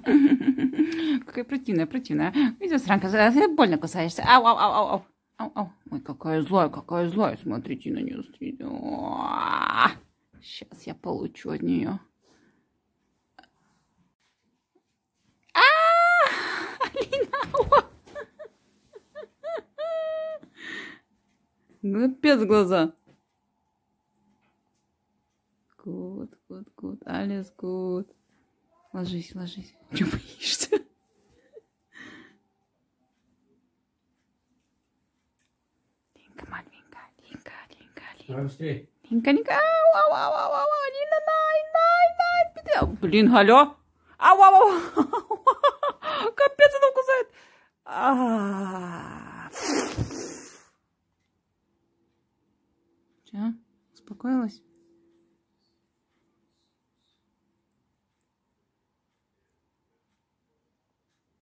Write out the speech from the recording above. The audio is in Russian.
Какая противная, противная. Видишь, Сранка, больно кусаешься. Ау, ау, ау, ау, ау. Ау, ау. Ой, какая злая, какая злая. Смотрите на нее, смотрите. Сейчас я получу от нее. Алина! Капец глаза. Гуд, гуд, гуд. Алис, гуд. Ложись, ложись. Чего боишься? Линка, маленька, Линка, Линка, Линка. Линка, Линка. Ау, ау, ау, ау, Алина, дай. Блин, алло. Ау, ау, ау. Капец, она кусает. Че, успокоилась?